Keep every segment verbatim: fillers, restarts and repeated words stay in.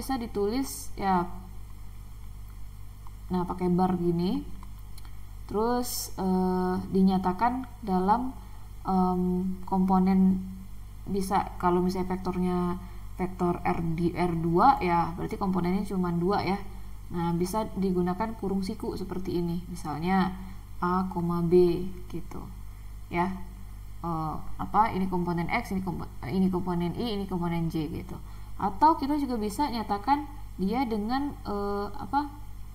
bisa ditulis ya, nah pakai bar gini, terus uh, dinyatakan dalam um, komponen, bisa kalau misalnya vektornya vektor R di R dua ya berarti komponennya cuma dua ya. Nah bisa digunakan kurung siku seperti ini, misalnya A, B gitu ya. Uh, apa ini komponen X, ini komponen, ini komponen Y, ini komponen J gitu. Atau kita juga bisa nyatakan dia dengan uh, apa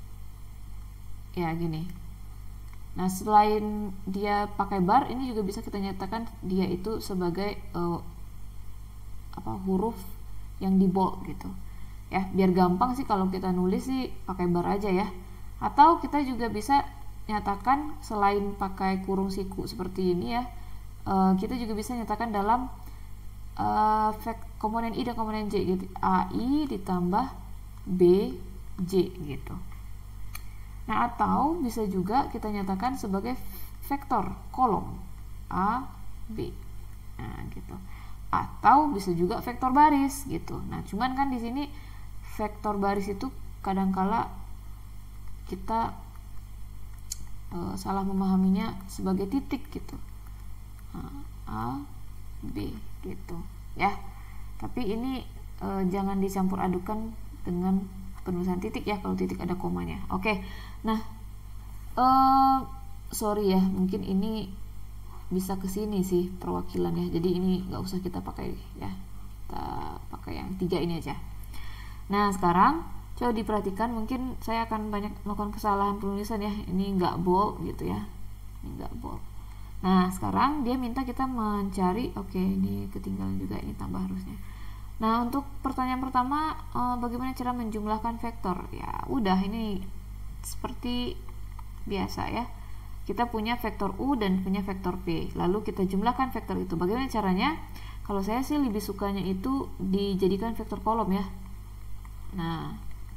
ya gini. Nah selain dia pakai bar, ini juga bisa kita nyatakan dia itu sebagai uh, apa huruf yang di bold gitu ya, biar gampang sih kalau kita nulis sih pakai bar aja ya. Atau kita juga bisa nyatakan selain pakai kurung siku seperti ini ya, uh, kita juga bisa nyatakan dalam uh, komponen I dan komponen J gitu, A I ditambah B J gitu. Nah atau bisa juga kita nyatakan sebagai vektor kolom A B, nah gitu. Atau bisa juga vektor baris gitu. Nah, cuman kan di sini vektor baris itu kadangkala kita e, salah memahaminya sebagai titik gitu. Nah, A, B gitu ya. Tapi ini e, jangan dicampur adukan dengan penulisan titik ya, kalau titik ada komanya. Oke. Nah, e, sorry ya, mungkin ini bisa ke sini sih perwakilan ya, jadi ini nggak usah kita pakai ya, kita pakai yang tiga ini aja. Nah sekarang coba diperhatikan, mungkin saya akan banyak melakukan kesalahan penulisan ya, ini nggak bold gitu ya, ini nggak bold. Nah sekarang dia minta kita mencari, oke ini ketinggalan juga, ini tambah harusnya. Nah untuk pertanyaan pertama, eh, bagaimana cara menjumlahkan vektor? Ya udah, ini seperti biasa ya. Kita punya vektor U dan punya vektor P, lalu kita jumlahkan vektor itu. Bagaimana caranya? Kalau saya sih lebih sukanya itu dijadikan vektor kolom ya. Nah,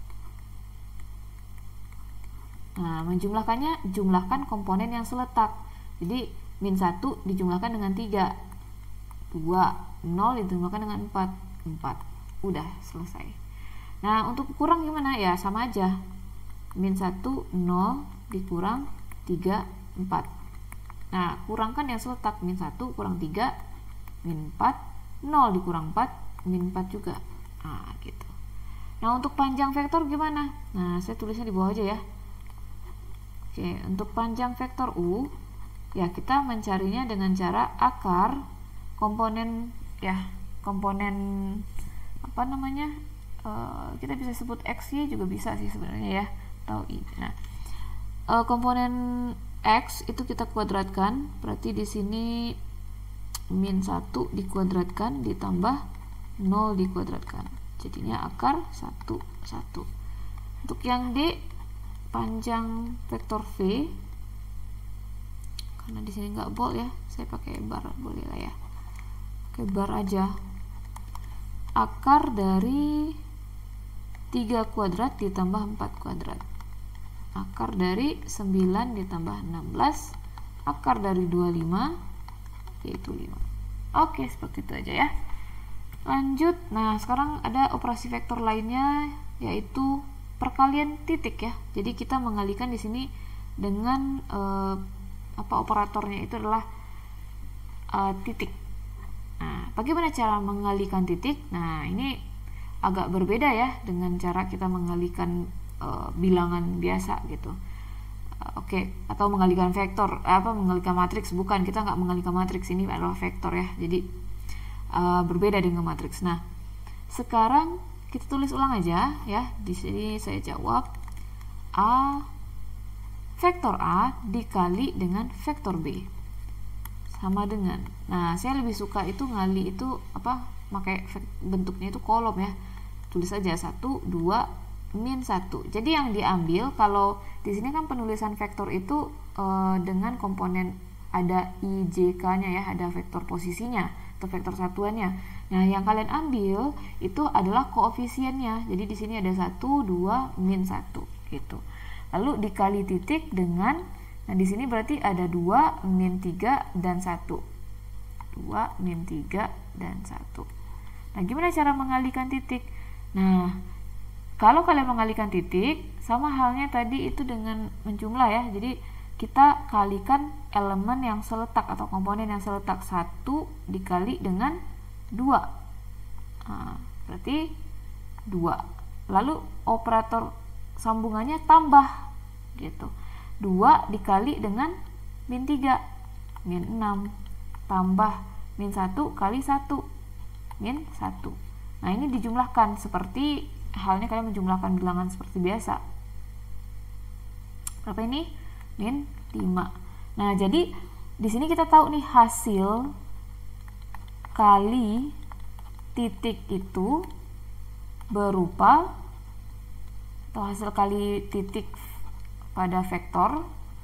nah menjumlahkannya, jumlahkan komponen yang seletak. Jadi min satu dijumlahkan dengan tiga, dua, nol dijumlahkan dengan empat, empat. Udah selesai. Nah untuk kurang gimana? Ya sama aja, min satu, nol dikurang tiga, empat. Nah kurangkan yang seletak, min satu kurang tiga, min empat, nol dikurang empat, min empat juga. Nah gitu. Nah untuk panjang vektor gimana? Nah saya tulisnya di bawah aja ya. Oke, untuk panjang vektor U ya kita mencarinya dengan cara akar komponen ya, komponen apa namanya, e, kita bisa sebut X, Y juga bisa sih sebenarnya ya, atau I. Nah Uh, komponen X itu kita kuadratkan, berarti di sini min satu dikuadratkan ditambah nol dikuadratkan, jadinya akar satu, satu. Untuk yang D, panjang vektor V, karena di sini nggak bold ya, saya pakai bar, boleh lah ya, pakai bar aja. Akar dari tiga kuadrat ditambah empat kuadrat, akar dari sembilan ditambah enam belas, akar dari dua puluh lima yaitu lima. Oke, seperti itu aja ya. Lanjut. Nah sekarang ada operasi vektor lainnya, yaitu perkalian titik ya. Jadi kita mengalikan di sini dengan eh, apa operatornya itu adalah eh, titik. Nah bagaimana cara mengalikan titik? Nah ini agak berbeda ya dengan cara kita mengalikan Uh, bilangan biasa gitu. Uh, Oke, okay. Atau mengalihkan vektor, apa mengalihkan matriks, bukan, kita nggak mengalihkan matriks, ini adalah vektor ya. Jadi uh, berbeda dengan matriks. Nah, sekarang kita tulis ulang aja ya. Di sini saya jawab A, vektor A dikali dengan vektor B sama dengan. Nah, saya lebih suka itu ngali itu apa? Pakai bentuknya itu kolom ya. Tulis aja satu, dua, min satu. Jadi yang diambil, kalau di sini kan penulisan vektor itu e, dengan komponen ada I, J, K-nya ya, ada vektor posisinya atau vektor satuannya. Nah, yang kalian ambil itu adalah koefisiennya. Jadi di sini ada satu, dua, min satu gitu. Lalu dikali titik dengan, nah di sini berarti ada dua, min tiga dan satu. dua, min tiga dan satu. Nah, gimana cara mengalihkan titik? Nah, Kalau kalian mengalihkan titik, sama halnya tadi itu dengan menjumlah ya. Jadi kita kalikan elemen yang seletak atau komponen yang seletak, satu dikali dengan dua. Nah, berarti dua. Lalu operator sambungannya tambah gitu. dua dikali dengan min tiga, min enam, tambah min satu kali satu, min satu. Nah, ini dijumlahkan seperti halnya kalian menjumlahkan bilangan seperti biasa. Berapa ini? Min lima. Nah, jadi di sini kita tahu nih hasil kali titik itu berupa, atau hasil kali titik pada vektor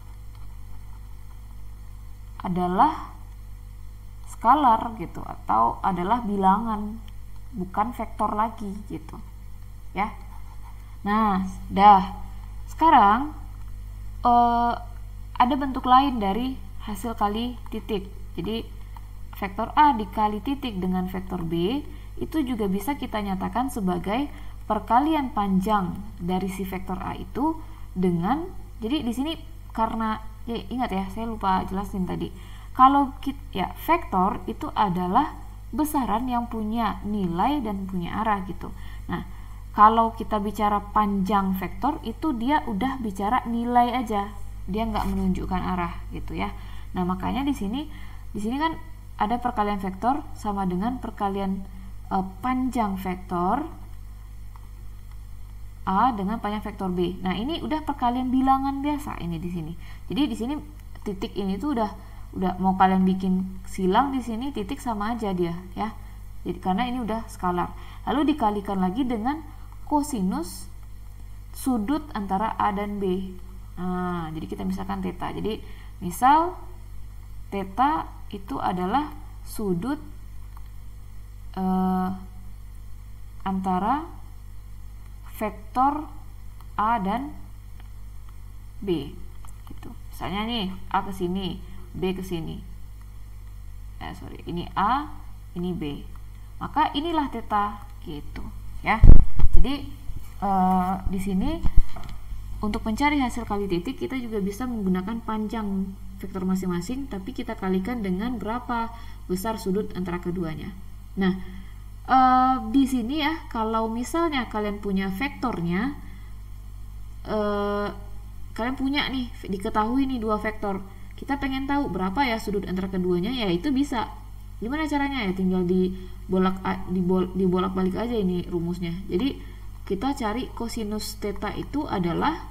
adalah skalar gitu, atau adalah bilangan, bukan vektor lagi gitu ya. Nah, dah sekarang uh, ada bentuk lain dari hasil kali titik. Jadi vektor A dikali titik dengan vektor B itu juga bisa kita nyatakan sebagai perkalian panjang dari si vektor A itu dengan, jadi di sini karena ya, ingat ya, saya lupa jelasin tadi. Kalau kita, ya vektor itu adalah besaran yang punya nilai dan punya arah gitu. Nah, kalau kita bicara panjang vektor itu dia udah bicara nilai aja, dia nggak menunjukkan arah gitu ya. Nah, makanya di sini di sini kan ada perkalian vektor sama dengan perkalian eh, panjang vektor A dengan panjang vektor B. Nah, ini udah perkalian bilangan biasa ini di sini. Jadi di sini titik ini tuh udah udah mau kalian bikin silang di sini titik sama aja dia ya. Jadi karena ini udah skalar. Lalu dikalikan lagi dengan kosinus sudut antara A dan B. Nah, jadi kita misalkan theta. Jadi misal theta itu adalah sudut eh, antara vektor A dan B gitu. Misalnya nih A ke sini, B ke sini. Eh sorry, ini A, ini B. Maka inilah theta gitu ya. Jadi eh, di sini untuk mencari hasil kali titik kita juga bisa menggunakan panjang vektor masing-masing, tapi kita kalikan dengan berapa besar sudut antara keduanya. Nah, Uh, di sini ya, kalau misalnya kalian punya vektornya, uh, kalian punya nih, diketahui nih dua vektor, kita pengen tahu berapa ya sudut antara keduanya, ya itu bisa. Gimana caranya ya? Tinggal dibolak dibol, dibolak-balik aja ini rumusnya. Jadi kita cari kosinus theta itu adalah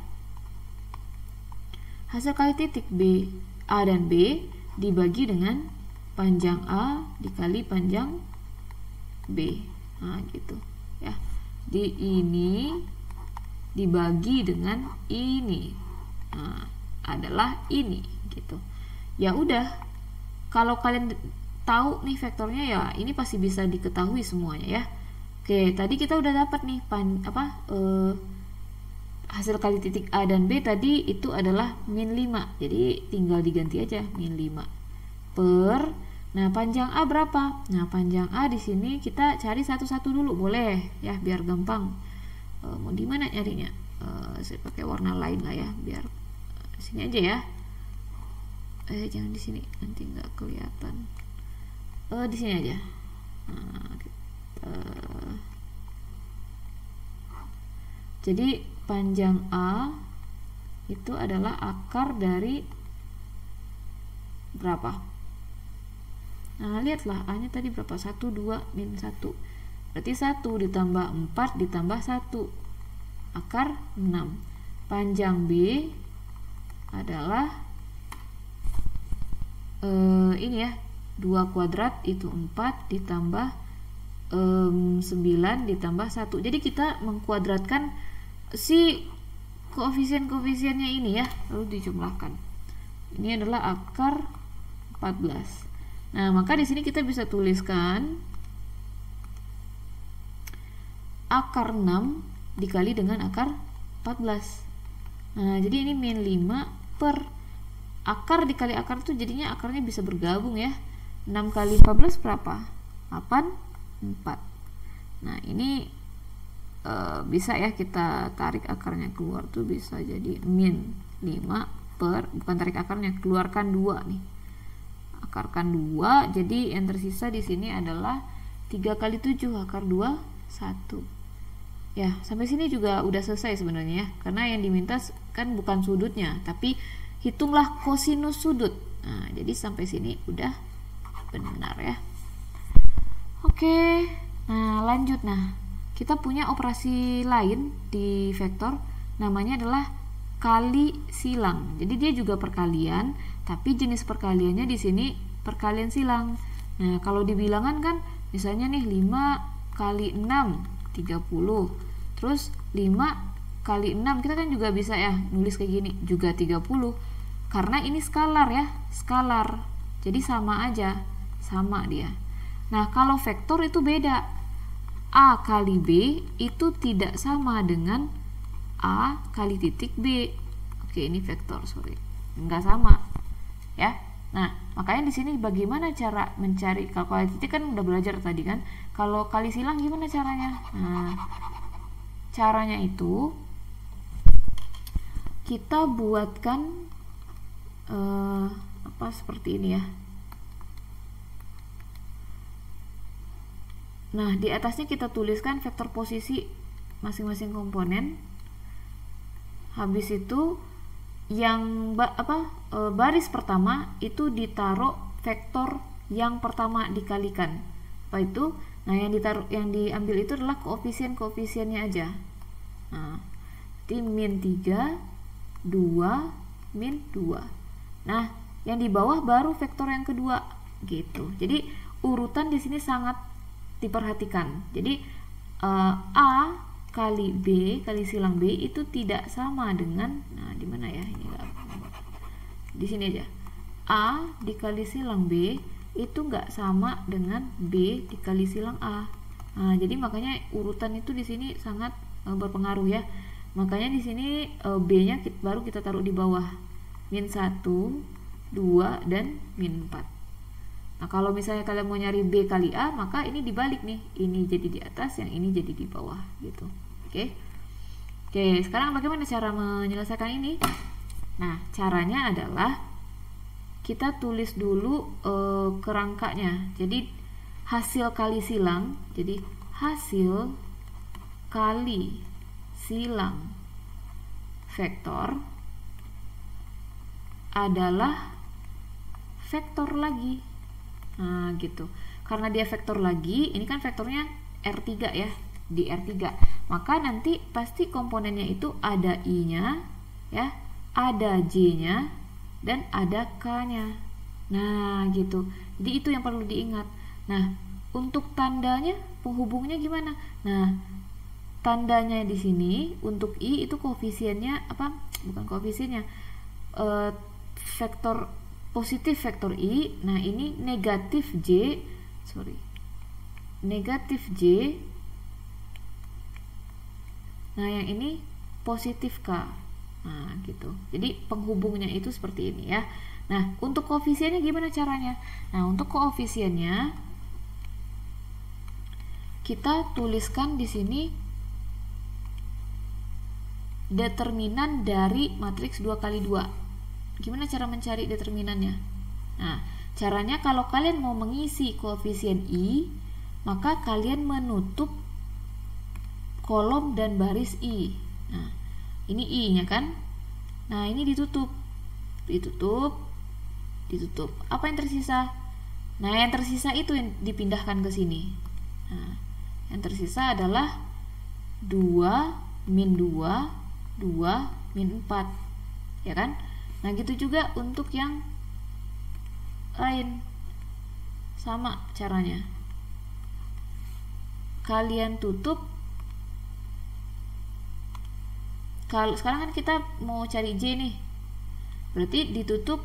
hasil kali titik B A dan B dibagi dengan panjang A dikali panjang B. Nah, gitu ya. Di ini dibagi dengan ini. Nah, adalah ini gitu. Ya udah. Kalau kalian tahu nih vektornya ya ini pasti bisa diketahui semuanya ya. Oke, tadi kita udah dapat nih pan apa eh, hasil kali titik A dan B tadi itu adalah min lima. Jadi tinggal diganti aja min lima per. Nah, panjang A berapa? Nah, panjang A di sini kita cari satu-satu dulu, boleh ya, biar gampang. E, mau di mana nyarinya? E, saya pakai warna lain lah ya, biar e, sini aja ya. Eh, jangan di sini, nanti nggak kelihatan. Eh, di sini aja. Nah, kita... Jadi panjang A itu adalah akar dari berapa? Nah, lihatlah A nya tadi berapa? satu, dua, min satu. Berarti satu ditambah empat ditambah satu. Akar enam. Panjang B adalah eh, ini ya, dua kuadrat itu empat ditambah eh, sembilan ditambah satu. Jadi kita mengkuadratkan si koefisien-koefisiennya ini ya, lalu dijumlahkan. Ini adalah akar empat belas. Nah, maka di sini kita bisa tuliskan akar enam dikali dengan akar empat belas. Nah, jadi ini min lima per akar dikali akar itu jadinya akarnya bisa bergabung ya. enam kali empat belas berapa? delapan puluh empat. Nah, ini e, bisa ya kita tarik akarnya keluar tuh bisa jadi min lima per, bukan tarik akarnya, keluarkan dua nih, akarkan dua, jadi yang tersisa di sini adalah tiga kali tujuh akar dua, satu. Ya, sampai sini juga udah selesai sebenarnya ya, karena yang diminta kan bukan sudutnya, tapi hitunglah kosinus sudut. Nah, jadi sampai sini udah benar ya. Oke, nah lanjut. Nah, kita punya operasi lain di vektor, namanya adalah kali silang. Jadi dia juga perkalian, tapi jenis perkaliannya di sini perkalian silang. Nah, kalau di bilangan kan misalnya nih lima kali enam, tiga puluh. Terus lima kali enam, kita kan juga bisa ya nulis kayak gini, juga tiga puluh. Karena ini skalar ya, skalar. Jadi sama aja, sama dia. Nah, kalau vektor itu beda. A kali B itu tidak sama dengan A kali titik B. Oke, ini vektor, sorry. Enggak sama. Ya. Nah, makanya di sini bagaimana cara mencari, kalau kali titik kan udah belajar tadi kan. Kalau kali silang gimana caranya? Nah, caranya itu kita buatkan eh, apa seperti ini ya. Nah, di atasnya kita tuliskan vektor posisi masing-masing komponen. Habis itu yang ba, apa e, baris pertama itu ditaruh vektor yang pertama dikalikan. Apa itu? Nah, yang ditaruh yang diambil itu adalah koefisien-koefisiennya aja. Nah, jadi min tiga, dua, min dua. Nah, yang di bawah baru vektor yang kedua gitu. Jadi urutan di sini sangat diperhatikan. Jadi uh, A kali B kali silang B itu tidak sama dengan, nah di mana ya ini, di sini aja, A dikali silang B itu nggak sama dengan B dikali silang A. Nah, jadi makanya urutan itu di sini sangat uh, berpengaruh ya. Makanya di sini uh, B-nya kita, baru kita taruh di bawah, min satu, dua, dan min empat. Nah, kalau misalnya kalian mau nyari B kali A, maka ini dibalik nih. Ini jadi di atas, yang ini jadi di bawah gitu. Oke. Oke, sekarang bagaimana cara menyelesaikan ini? Nah, caranya adalah kita tulis dulu e, kerangkanya. Jadi hasil kali silang, jadi hasil kali silang vektor adalah vektor lagi. Nah, gitu. Karena dia vektor lagi, ini kan vektornya R tiga ya, di R tiga. Maka nanti pasti komponennya itu ada I-nya, ya, ada J-nya, dan ada K-nya. Nah, gitu. Jadi itu yang perlu diingat. Nah, untuk tandanya, penghubungnya gimana? Nah, tandanya di sini untuk I itu koefisiennya apa? Bukan koefisiennya. E, vektor positif vektor I. Nah, ini negatif J, sorry, negatif J. Nah, yang ini positif K. Nah, gitu. Jadi penghubungnya itu seperti ini ya. Nah, untuk koefisiennya gimana caranya? Nah, untuk koefisiennya kita tuliskan di sini determinan dari matriks dua kali dua. Gimana cara mencari determinannya? Nah, caranya kalau kalian mau mengisi koefisien I, maka kalian menutup kolom dan baris I. Nah, ini I-nya kan? Nah, ini ditutup. Ditutup, ditutup. Apa yang tersisa? Nah, yang tersisa itu yang dipindahkan ke sini. Nah, yang tersisa adalah dua, min dua, dua, min empat. Ya kan? Nah, gitu juga untuk yang lain. Sama caranya. Kalian tutup. Kalau sekarang kan kita mau cari J nih. Berarti ditutup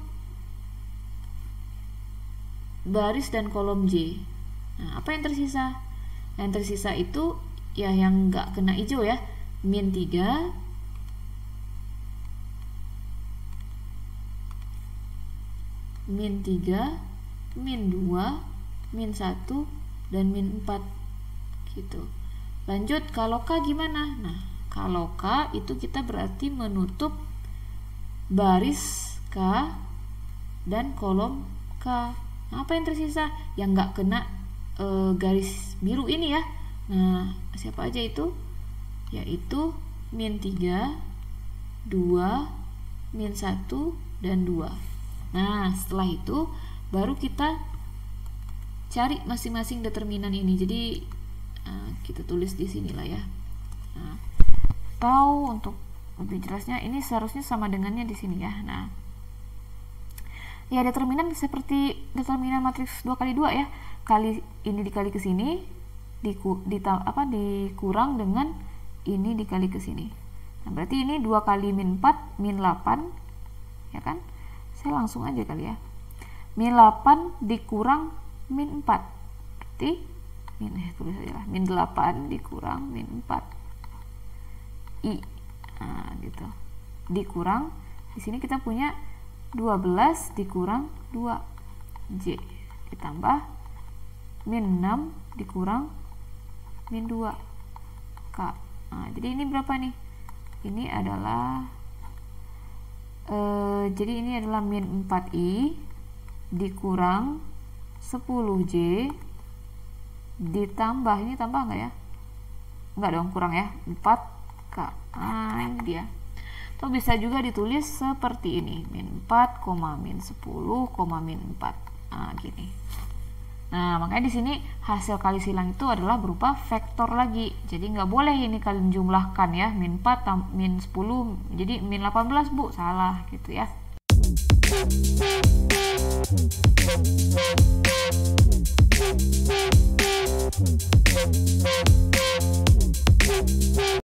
baris dan kolom J. Nah, apa yang tersisa? Yang tersisa itu ya yang nggak kena hijau ya. Min tiga, min tiga, min dua, min satu, dan min empat gitu. Lanjut, kalau K gimana? Nah, kalau K itu kita berarti menutup baris K dan kolom K. Nah, apa yang tersisa? Yang nggak kena e, garis biru ini ya. Nah, siapa aja itu? Yaitu min tiga, dua, min satu, dan dua. Nah, setelah itu baru kita cari masing-masing determinan ini. Jadi uh, kita tulis di sini lah ya. Nah, atau untuk lebih jelasnya ini seharusnya sama dengannya di sini ya. Nah, ya determinan seperti determinan matriks dua kali dua ya. Kali ini dikali ke sini, diku, dita, apa, dikurang dengan ini dikali ke sini. Nah, berarti ini dua kali min empat, min delapan, ya kan? Saya langsung aja kali ya. Min delapan dikurang min empat. Berarti min eh tulis aja lah. Min delapan dikurang min empat. I. Nah, gitu. Dikurang di sini kita punya dua belas dikurang dua. J ditambah min enam dikurang min dua. K. Nah, jadi ini berapa nih? Ini adalah Uh, jadi ini adalah min empat i dikurang sepuluh j ditambah, ini tambah enggak ya? Enggak dong, kurang ya, empat k. Nah, ini dia. Atau bisa juga ditulis seperti ini, min empat, min sepuluh, min empat. Nah, gini. Nah, makanya di sini hasil kali silang itu adalah berupa vektor lagi. Jadi nggak boleh ini kalian jumlahkan ya, min empat, min sepuluh, jadi min delapan belas, Bu. Salah gitu ya.